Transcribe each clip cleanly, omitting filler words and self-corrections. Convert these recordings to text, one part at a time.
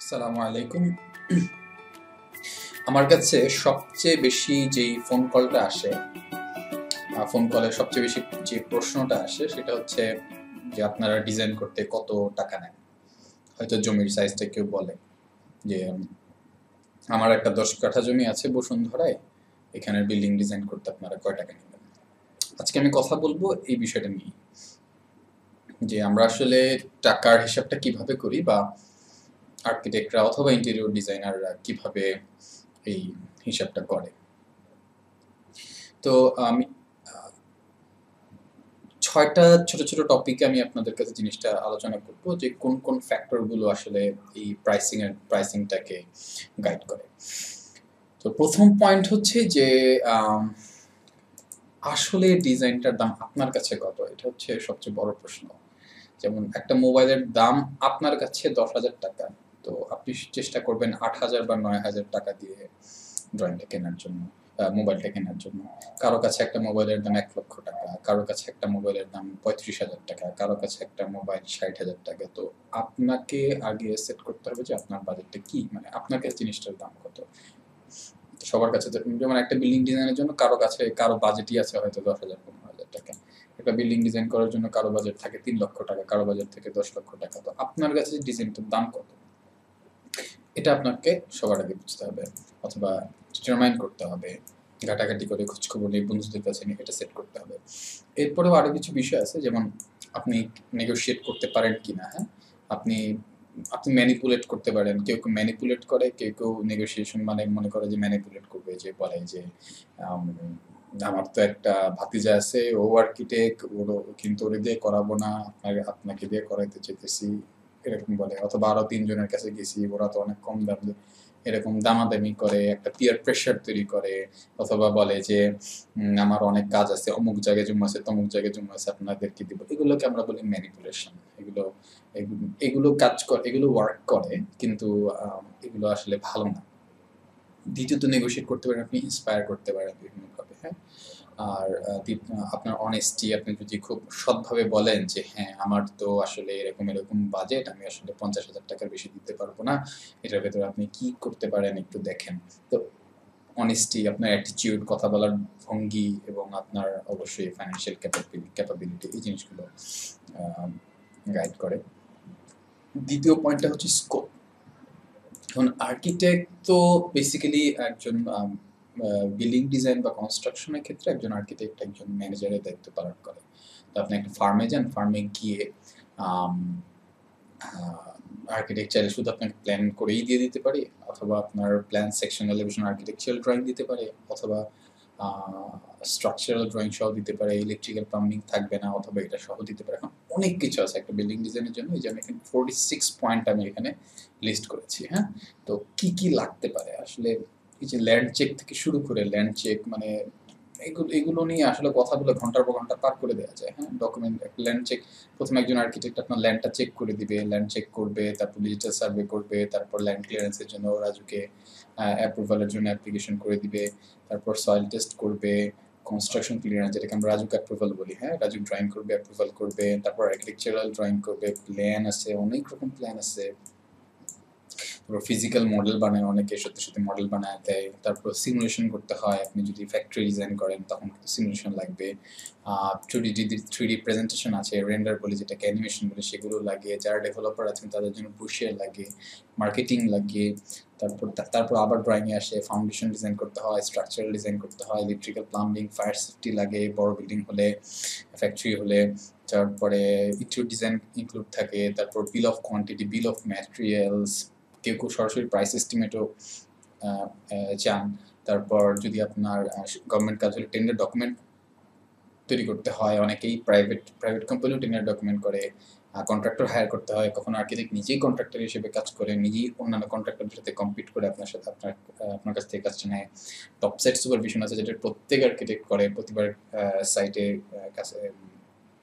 আসসালামু আলাইকুম। আমার কাছে সবচেয়ে বেশি যেই ফোন কলটা আসে, ফোন কলে সবচেয়ে বেশি যে প্রশ্নটা আসে সেটা হচ্ছে যে আপনারা ডিজাইন করতে কত টাকা নেন। হয়তো জমির সাইজটা কেউ বলে যে আমার একটা 10 কাঠা জমি আছে বসুন্ধরায়, এখানে বিল্ডিং ডিজাইন করতে আপনারা কয় টাকা নেবেন। আজকে আমি কথা বলবো এই বিষয়টা নিয়ে, যে আমরা আসলে টাকার হিসাবটা কিভাবে করি, বা আর্কিটেক্টরা অথবা ইন্টেরিয়র ডিজাইনাররা কিভাবে এই হিসাবটা করে। তো আমি ৬টা ছোট, ছোট টপিকে আমি আপনাদের কাছে জিনিসটা আলোচনা করব, যে কোন, কোন ফ্যাক্টর গুলো আসলে এই প্রাইসিংটাকে গাইড করে। তো ১ম পয়েন্ট হচ্ছে যে আসলে ডিজাইনটার দাম আপনার কাছে কত? এটা হচ্ছে সবচেয়ে বড় প্রশ্ন। যেমন একটা মোবাইলের দাম আপনার কাছে ৳১০,০০০, তো আপনি চেষ্টা করবেন ৳৮,০০০ বা ৳৯,০০০ দিয়ে ড্রয়িংটা কেনার জন্য, মোবাইলটা কেনার জন্য। কারো কাছে একটা মোবাইলের দাম ৳১,০০,০০০, কারো কাছে একটা মোবাইলের দাম ৳৩৫,০০০, কারো কাছে একটা মোবাইল ৳৬০,০০০। তো আপনাকে আগে সেট করতে হবে যে আপনার বাজেটটা কি, মানে আপনার কাছে জিনিসটার দাম কত। সবার কাছে তো, যেমন একটা বিল্ডিং ডিজাইনের জন্য কারো কাছে কারো বাজেটই আছে হয়তো ৳১০,০০০-১৫,০০০। একটা বিল্ডিং ডিজাইন করার জন্য কারো বাজেট থাকে ৳৩,০০,০০০, কারো বাজেট থেকে ৳১০,০০,০০০। তো আপনার কাছে ডিজাইনটার দাম কত, এটা আপনাকে সবার আগে বুঝতে হবে, অথবা ডিটারমাইন করতে হবে। ঘাটাঘাটি করে খোঁজখবর নিয়ে বন্ধুদের কাছে নিয়ে এটা সেট করতে হবে। এরপরেও আরো কিছু বিষয় আছে, যেমন আপনি নেগোশিয়েট করতে পারেন কিনা। হ্যাঁ, আপনি আপনি ম্যানিপুলেট করতে পারেন। কেউ কেউ ম্যানিপুলেট করে, কেউ কেউ নেগোসিয়েশন মানে মনে করে যে ম্যানিপুলেট করবে, যে বলে যে আম, আমার তো একটা ভাতিজা আছে, ও আর্কিটেক্ট, ওরও কিন্তু ওরে দিয়ে করাবো না, আপনাকে দিয়ে করাইতে চাইতেছি, এরকম বলে। অথবা আরো ৩ জনের কাছে গেছি, ওরা তো অনেক কম দাম দেয়, এরকম দামাদামি করে একটা পিয়ার প্রেশার তৈরি করে। অথবা বলে যে আমার অনেক কাজ আছে, অমুক জায়গায় জমা আছে, তমুক জায়গায় জমা আছে, আপনাদেরকে দিব। এগুলোকে আমরা বলি ম্যানিপুলেশন। এগুলো কাজ করে, এগুলো ওয়ার্ক করে, কিন্তু এগুলো আসলে ভালো না। দ্বিতীয়ত নেগোশিয়েট করতে পারেন, আপনি ইন্সপায়ার করতে পারেন বিভিন্নভাবে। হ্যাঁ, আর আপনার অনেস্টি, আপনি যদি খুব সৎভাবে বলেন যে হ্যাঁ আমার তো আসলে এরকম এরকম বাজেট, আমি আসলে ৳৫০,০০০ বেশি দিতে পারবো না, এটার ভেতরে আপনি কি করতে পারেন একটু দেখেন। তো অনেস্টি, আপনার অ্যাটিটিউড, কথা বলার ভঙ্গি, এবং আপনার অবশ্যই ফাইন্যান্সিয়াল ক্যাপাবিলিটি, এই জিনিসগুলো গাইড করে। দ্বিতীয় পয়েন্টটা হচ্ছে স্কোপ। এখন আর্কিটেক্ট তো বেসিক্যালি একজন বিল্ডিং ডিজাইন বা কনস্ট্রাকশনের ক্ষেত্রে একজন আর্কিটেক্ট একজন ম্যানেজারের দায়িত্ব পালন করে। তো আপনি একটা ফার্মে যান, ফার্মে গিয়ে আর্কিটেক্ট চাইলে শুধু আপনাকে প্ল্যান করেই দিয়ে দিতে পারে, অথবা আপনার plan, section, elevation, architectural drawing দিতে পারে, অথবা স্ট্রাকচারাল ড্রয়িং সহ দিতে পারে, ইলেকট্রিক্যাল প্লাম্বিং থাকবে না, অথবা এটা সহ দিতে পারে। এখন অনেক কিছু আছে একটা বিল্ডিং ডিজাইনের জন্য। এই যে আমি এখানে 46 পয়েন্ট আমি এখানে লিস্ট করেছি। হ্যাঁ, তো কি কি লাগতে পারে আসলে, এই যে ল্যান্ড চেক থেকে শুরু করে, ল্যান্ড চেক মানে এগুলো নিয়ে আসলে কথাগুলো ঘন্টার পর ঘন্টা পার করে দেওয়া যায়। হ্যাঁ, ডকুমেন্ট, ল্যান্ড চেক, প্রথমে একজন আর্কিটেক্ট আপনার ল্যান্ডটা চেক করে দিবে, ল্যান্ড চেক করবে, তারপর ডিজিটাল সার্ভে করবে, তারপর ল্যান্ড ক্লিয়ারেন্সের জন্য রাজুকে অ্যাপ্রুভালের জন্য অ্যাপ্লিকেশন করে দিবে, তারপর সয়েল টেস্ট করবে, কনস্ট্রাকশন ক্লিয়ারেন্স, যেটাকে আমরা রাজুক অ্যাপ্রুভাল বলি। হ্যাঁ, রাজুক ড্রয়িং করবে, অ্যাপ্রুভাল করবে, তারপর আর্কিটেকচারাল ড্রয়িং করবে, প্ল্যান আছে, অনেক রকম প্ল্যান আছে। তারপর ফিজিক্যাল মডেল বানায়, অনেকে সত্যি সত্যি মডেল বানায় দেয়। তারপর সিমুলেশন করতে হয়, আপনি যদি ফ্যাক্টরি ডিজাইন করেন তখন কিন্তু সিমুলেশন লাগবে। থ্রিডি প্রেজেন্টেশন আছে, রেন্ডার বলি যেটাকে, অ্যানিমেশন বলি, সেগুলো লাগে। যারা ডেভেলপার আছেন তাদের জন্য ব্রুশিয়ার লাগে, মার্কেটিং লাগে। তারপর আবার ড্রয়িংয়ে আসে, ফাউন্ডেশন ডিজাইন করতে হয়, স্ট্রাকচারাল ডিজাইন করতে হয়, ইলেকট্রিক্যাল, প্লাম্বিং, ফায়ার সেফটি লাগে বড় বিল্ডিং হলে, ফ্যাক্টরি হলে। তারপরে ইন্টেরিয়র ডিজাইন ইনক্লুড থাকে, তারপর bill of quantity, bill of materials, কেউ কেউ সরাসরি প্রাইস এস্টিমেটও চান। তারপর যদি আপনার গভর্নমেন্ট কাজ হলে টেন্ডার ডকুমেন্ট তৈরি করতে হয়, অনেকেই প্রাইভেট কোম্পানিও টেন্ডার ডকুমেন্ট করে। কন্ট্রাক্টর হায়ার করতে হয়, কখনো আর্কিটেক্ট নিজেই কন্ট্রাক্টর হিসেবে কাজ করে, নিজেই অন্যান্য কন্ট্রাক্টরের সাথে কম্পিট করে আপনার সাথে আপনার কাছ থেকে কাজটা নেয়। টপ সাইট সুপারভিশন আছে, যেটা প্রত্যেক আর্কিটেক্ট করে, প্রতিবার সাইটে কাছে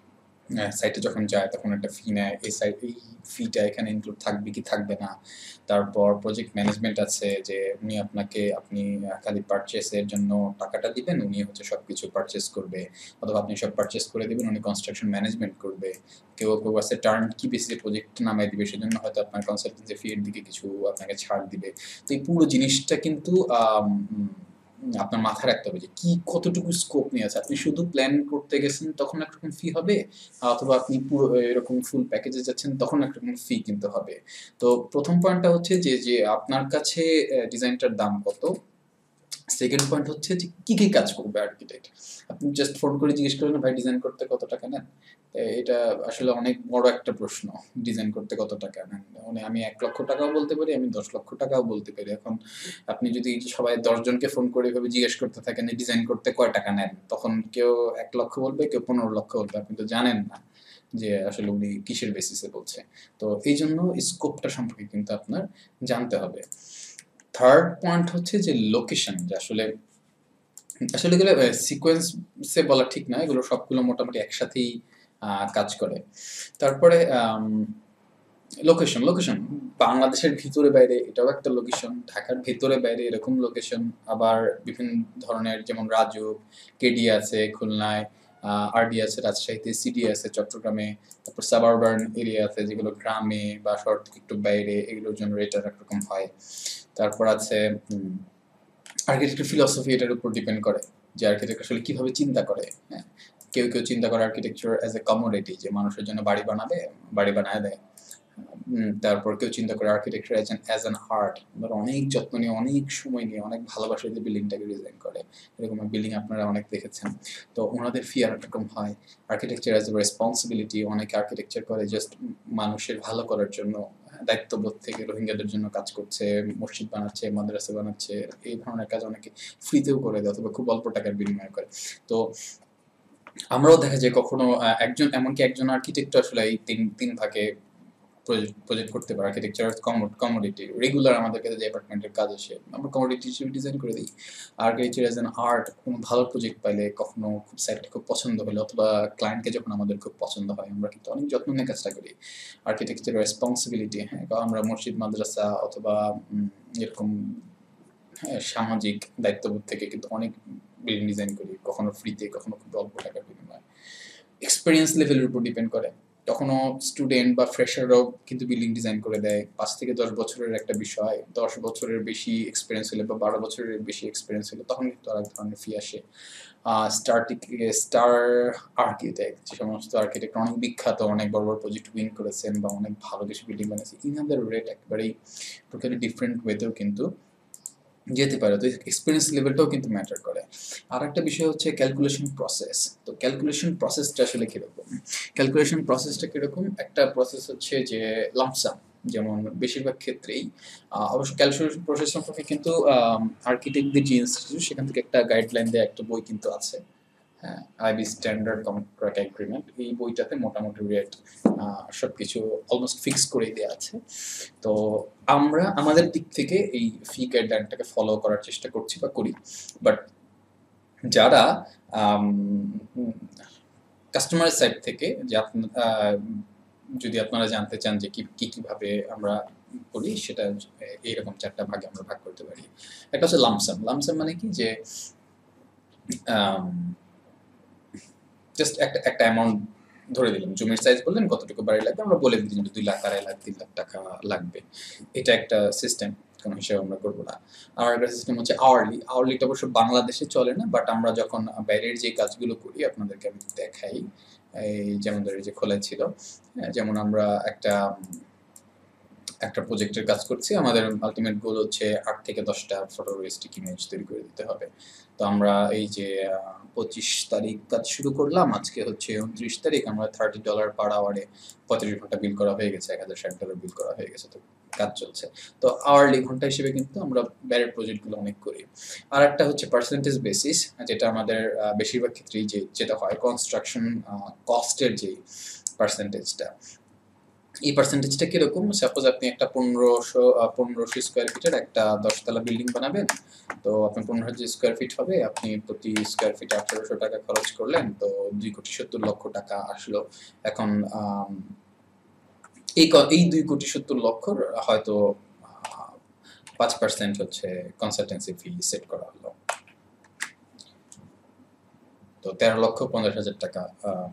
সাইটে যখন যায় তখন একটা ফি নেয়, এই ফিটা এখানে ইনক্লুড থাকবে কি থাকবে না। তারপর প্রজেক্ট ম্যানেজমেন্ট আছে, যে আপনি খালি পারচেসের জন্য টাকাটা দিবেন, উনি হচ্ছে সবকিছু পারচেস করবে, অথবা আপনি সব পারচেস করে দিবেন, উনি কনস্ট্রাকশন ম্যানেজমেন্ট করবে। কেউ আছে টার্ন কি বেসিসে প্রজেক্ট নামাই দিবে, সেজন্য হয়তো আপনার কনসালটেন্সি ফি এর দিকে কিছু আপনাকে ছাড় দিবে। তো এই পুরো জিনিসটা কিন্তু আপনার মাথায় রাখতে হবে যে কতটুকু স্কোপ নিয়ে আছে। আপনি শুধু প্ল্যান করতে গেছেন তখন একরকম ফি হবে, অথবা আপনি পুরো এরকম ফুল প্যাকেজে যাচ্ছেন তখন একরকম ফি কিন্তু হবে। তো প্রথম পয়েন্টটা হচ্ছে যে আপনার কাছে ডিজাইনটার দাম কত। সেকেন্ড পয়েন্ট হচ্ছে যে কি কাজ করবে আর্কিটেক্ট। আপনি জাস্ট ফোন করে জিজ্ঞেস করেন ভাই ডিজাইন করতে কত টাকা নেন, এটা আসলে অনেক বড় একটা প্রশ্ন। ডিজাইন করতে কত টাকা নেন, মানে আমি 1 লক্ষ টাকাও বলতে পারি, আমি 10 লক্ষ টাকাও বলতে পারি। এখন আপনি যদি সবাই 10 জনকে ফোন করে এভাবে জিজ্ঞেস করতে থাকেন যে ডিজাইন করতে কয় টাকা নেন, তখন কেউ 1 লক্ষ বলবে, কেউ 15 লক্ষ বলবে। আপনি তো জানেন না যে আসলে উনি কিসের বেসিসে বলছে। তো এই জন্য স্কোপটা সম্পর্কে কিন্তু আপনার জানতে হবে। থার্ড পয়েন্ট হচ্ছে যে লোকেশন, যে আসলে এগুলো সিকোয়েন্সে বলা ঠিক না, এগুলো সবগুলো মোটামুটি একসাথেই কাজ করে। তারপরে লোকেশন বাংলাদেশের ভিতরে বাইরে এটাও একটা লোকেশন, ঢাকার ভেতরে বাইরে এরকম লোকেশন, আবার বিভিন্ন ধরনের, যেমন রাজুক, কেডি আছে খুলনায়, আরডি আছে রাজশাহীতে, সিডি আছে চট্টগ্রামে, তারপর সাবারবান এরিয়া আছে যেগুলো গ্রামে বা শহর থেকে একটু বাইরে, এগুলোর জন্য রেট একরকম হয়। তারপর আছে আর্কিটেক্টের ফিলসফি, এটার উপর ডিপেন্ড করে যে আর্কিটেক্ট আসলে কিভাবে চিন্তা করে। হ্যাঁ, কেউ চিন্তা করে আর্কিটেকচার অ্যাজ এ কমোডিটি, যে মানুষের জন্য বাড়ি বানায় দেয়। তারপর কেউ চিন্তা করে আর্কিটেকচার অ্যাজ অ্যান আর্ট, ধরো অনেক যত্ন নিয়ে, অনেক সময় নিয়ে, অনেক ভালোবাসা দিয়ে বিল্ডিংটাকে ডিজাইন করে। এরকম বিল্ডিং আপনারা অনেক দেখেছেন। তো ওনাদের ফি আর এরকম হয়। আর্কিটেকচার অ্যাজ এ রেসপন্সিবিলিটি, অনেকে আর্কিটেকচার করে জাস্ট মানুষের ভালো করার জন্য, দায়িত্ববোধ থেকে রোহিঙ্গাদের জন্য কাজ করছে, মসজিদ বানাচ্ছে, মাদ্রাসা বানাচ্ছে, এই ধরনের কাজ অনেকে ফ্রিতেও করে দেয় অথবা খুব অল্প টাকার বিনিময় করে। তো আমরাও দেখা যায় কখনো এমনকি একজন আর্কিটেক্ট আসলে এই তিন ভাগে প্রজেক্ট করতে পারে। আর্কিটেকচার কমোডিটি, রেগুলার আমাদের কাছে যে অ্যাপার্টমেন্টের কাজ আসে আমরা কমোডিটি হিসেবে ডিজাইন করে দিই। আর্কিটেকচার অ্যাজ অ্যান আর্ট, কোনো ভালো প্রজেক্ট পাইলে, কখনো খুব সাইটটা খুব পছন্দ হলে, অথবা ক্লায়েন্টকে যখন আমাদের খুব পছন্দ হয়, আমরা কিন্তু অনেক যত্ন নিয়ে কাজটা করি। আর্কিটেকচার রেসপন্সিবিলিটি, হ্যাঁ, আমরা মসজিদ মাদ্রাসা অথবা এরকম সামাজিক দায়িত্ববোধ থেকে কিন্তু অনেক বিল্ডিং ডিজাইন করি, কখনো ফ্রিতে, কখনো খুব অল্প টাকার বিনিময়ে। এক্সপেরিয়েন্স লেভেলের উপর ডিপেন্ড করে। তখনও স্টুডেন্ট বা ফ্রেশাররাও কিন্তু বিল্ডিং ডিজাইন করে দেয়। 5 থেকে 10 বছরের একটা বিষয়, 10 বছরের বেশি এক্সপিরিয়েন্স হলে বা 12 বছরের বেশি এক্সপিরিয়েন্স হলে তখন কিন্তু আরেক ধরনের ফি আসে। স্টার আর্কিটেক্ট, যে সমস্ত আর্কিটেক্ট অনেক বিখ্যাত, অনেক বড় প্রজেক্ট উইন করেছেন বা অনেক ভালো কিছু বিল্ডিং বানিয়েছে, ইনাদের রেট একেবারেই টোটালি ডিফারেন্ট ওয়েতেও কিন্তু যেতে পারে। তো এক্সপেরিয়েন্স লেভেলটাও কিন্তু ম্যাটার করে। আর একটা বিষয় হচ্ছে ক্যালকুলেশন প্রসেস। তো ক্যালকুলেশন প্রসেসটা আসলে কিরকম? ক্যালকুলেশন প্রসেসটা কিরকম? একটা প্রসেস হচ্ছে যে লাম্পসাম, যেমন বেশিরভাগ ক্ষেত্রেই অবশ্য ক্যালকুলেশন প্রসেস সম্পর্কে কিন্তু আর্কিটেক্টদের যে ইনস্টিটিউট, সেখান থেকে একটা গাইডলাইন দেওয়া একটা বই কিন্তু আছে, হ্যাঁ, আইবি স্ট্যান্ডার্ড কন্ট্রাক্ট এগ্রিমেন্ট। এই বইটাতে মোটামুটি রেট সবকিছু অলমোস্ট ফিক্স করে দেওয়া আছে। তো আমরা আমাদের দিক থেকে এই ফি গাইডলাইনটাকে ফলো করার চেষ্টা করছি বা করি। বাট যারা কাস্টমারের সাইড থেকে, যে যদি আপনারা জানতে চান যে কিভাবে আমরা করি, সেটা এইরকম 4টা ভাগে আমরা ভাগ করতে পারি। একটা হচ্ছে লাম্পসাম। লাম্পসাম মানে কি, যে জাস্ট একটা অ্যামাউন্ট ধরে দিলাম, জমির সাইজ বললেন কতটুকু বাড়ি লাগবে, আমরা বলে দিলাম যে 2 লাখ, 2.5 লাখ, 3 লাখ টাকা লাগবে। এটা একটা সিস্টেম, কোনো হিসাবে আমরা করবো না। আর একটা সিস্টেম হচ্ছে আওয়ারলিটা অবশ্য বাংলাদেশে চলে না, বাট আমরা যখন বাইরের যে কাজগুলো করি আপনাদেরকে আমি দেখাই। এই যেমন ধরে যে খোলা ছিল, যেমন আমরা একটা প্রজেক্টের কাজ করছি, আমাদের আলটিমেট গোল হচ্ছে 8 থেকে 10টা ফটোরিস্টিক ইমেজ তৈরি করে দিতে হবে। তো আমরা এই যে 25 তারিখ কাজ শুরু করলাম, আজকে হচ্ছে 29 তারিখ, আমরা $30 পার আওয়ারে 35 ঘন্টা বিল করা হয়ে গেছে, $1060 বিল করা হয়ে গেছে। তো কাজ চলছে। তো আওয়ারলি ঘন্টা হিসেবে কিন্তু আমরা বাইরের প্রজেক্টগুলো অনেক করি। আর একটা হচ্ছে পার্সেন্টেজ বেসিস, যেটা আমাদের বেশিরভাগ ক্ষেত্রেই যেটা হয় কনস্ট্রাকশন কস্টের যে পার্সেন্টেজটা, এই পার্সেন্টেজটা কিরকম? সাপোজ আপনি একটা 1500 স্কোয়ার ফিটের একটা 10 তলা বিল্ডিং বানাবেন, তো আপনার 15,000 স্কোয়ার ফিট হবে, আপনি প্রতি স্কোয়ার ফিটে 1800 টাকা খরচ করলেন, তো 2,70,00,000 টাকা আসলো। এখন এই 2,70,00,000 হয়তো 5% হচ্ছে কনসালটেন্সি ফি সেট করা হলো, তো 13,50,000 টাকা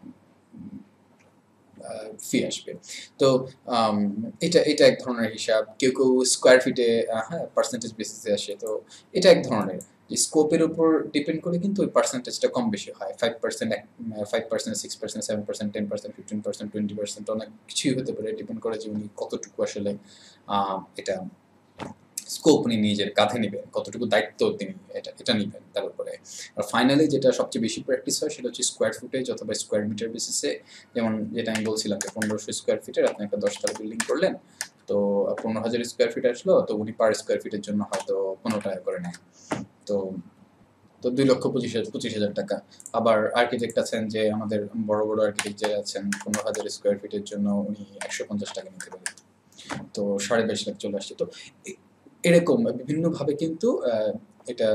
ফি আসবে। তো এটা এক ধরনের হিসাব। কেউ স্কোয়ার ফিটে হ্যাঁ পার্সেন্টেজ বেসিসে আসে, তো এটা এক ধরনের স্কোপের উপর ডিপেন্ড করে কিন্তু ওই পার্সেন্টেজটা কম বেশি হয়। 5%, 5%, 6%, 7%, 10%, 15%, 20% অনেক কিছুই হতে পারে, ডিপেন্ড করে যে উনি কতটুকু আসলে এটা স্কোপ উনি নিজের কাঁধে নেবেন, কতটুকু দায়িত্ব তিনি এটা নেবেন তার উপরে। আর ফাইনালি যেটা সবচেয়ে বেশি প্র্যাকটিস হয় সেটা হচ্ছে স্কোয়ার ফুটেজ অথবা স্কোয়ার মিটার বেসিসে। যেমন যেটা আমি বলছিলাম যে 1500 স্কোয়ার ফিটের আপনি একটা 10 তলা বিল্ডিং করলেন, তো 15,000 স্কোয়ার ফিট আসলো, তো উনি পার স্কোয়ার ফিটের জন্য হয়তো 15 টাকা করে নেয়। তো 2,25,000 টাকা। আবার আর্কিটেক্ট আছেন যে আমাদের বড় বড় আর্কিটেক্ট যে আছেন, 15,000 স্কোয়ার ফিটের জন্য উনি 150 টাকা নিতে পারেন, তো 22.5 লাখ চলে আসছে। তো এরকম বিভিন্নভাবে কিন্তু এটা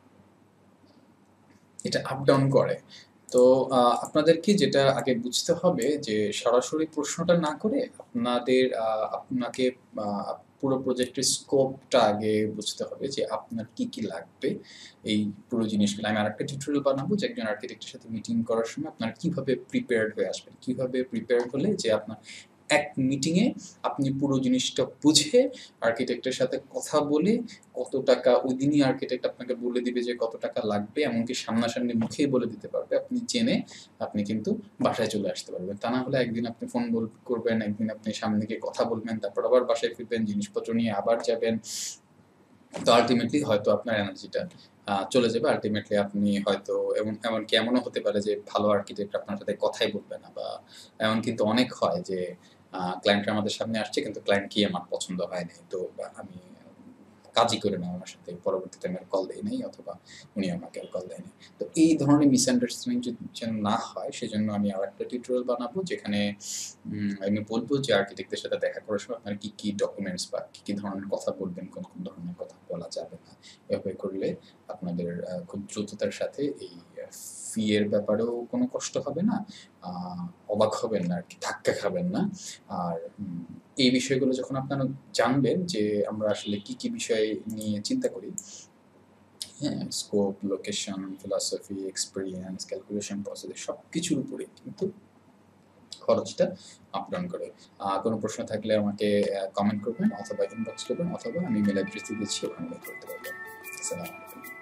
এটা আপ ডাউন করে। তো আপনাদেরকে যেটা আগে বুঝতে হবে যে সরাসরি প্রশ্নটা না করে আপনাকে পুরো প্রজেক্টের স্কোপটা আগে বুঝতে হবে যে আপনার কি লাগবে এই পুরো জিনিসগুলো। আমি আরেকটা টিউটোরিয়াল বানাবো যে একজন আর্কিটেক্টের সাথে মিটিং করার সময় আপনারা কিভাবে প্রিপেয়ার্ড হয়ে আসবেন, কিভাবে প্রিপেয়ার্ড হলে যে আপনার এক মিটিংয়ে আপনি পুরো জিনিসটা বুঝে আর্কিটেক্টের সাথে কথা বলে কত টাকা ওই দিনই আর্কিটেক্ট আপনাকে বলে দিবে যে কত টাকা লাগবে, এমনকি সামনাসামনি মুখেই বলে দিতে পারবে, আপনি জেনে আপনি কিন্তু বাসায় চলে আসতে পারবেন। তা না হলে একদিন আপনি ফোন করবেন, একদিন আপনি সামনে গিয়ে কথা বলবেন, তারপর আবার বাসায় ফিরবেন, জিনিসপত্র নিয়ে আবার যাবেন, তো আলটিমেটলি হয়তো আপনার এনার্জিটা চলে যাবে। আলটিমেটলি আপনি হয়তো এমনকি এমনও হতে পারে যে ভালো আর্কিটেক্ট আপনার সাথে কথাই বলবে না, বা এমন কিন্তু অনেক হয় যে ক্লায়েন্টরা আমাদের সামনে আসছে কিন্তু ক্লায়েন্ট কি আমার পছন্দ হয়নি, তো আমি কাজই করে না ওনার সাথে, পরবর্তীতে আমি আর কল দেই নাই অথবা উনি আমাকে আর কল দেয়নি। তো এই ধরনের মিসআন্ডারস্ট্যান্ডিং যেন না হয় সেজন্য আমি আরেকটা টিউটোরিয়াল বানাবো যেখানে আমি বলবো যে আর্কিটেক্টদের সাথে দেখা করার সময় আপনার কি ডকুমেন্টস বা কি ধরনের কথা বলবেন, কোন ধরনের কথা বলা যাবে না। এভাবে করলে আপনাদের খুব দ্রুততার সাথে এই ফি এর ব্যাপারেও কোনো কষ্ট হবে না, অবাক হবেন না আরকি, ধাক্কা খাবেন না। আর এই বিষয়গুলো যখন আপনারা জানবেন যে আমরা আসলে কি বিষয় নিয়ে চিন্তা করি, হ্যাঁ? Scope, location, philosophy, experience, calculation process সবকিছুর উপরে কিন্তু খরচটা আপ ডাউন করে। কোনো প্রশ্ন থাকলে আমাকে কমেন্ট করবেন অথবা ইনবক্স করবেন অথবা আমি ইমেইল অ্যাড্রেস দিয়ে দিচ্ছি, ওখানে মেইল করতে পারবেন। আসসালামু আলাইকুম।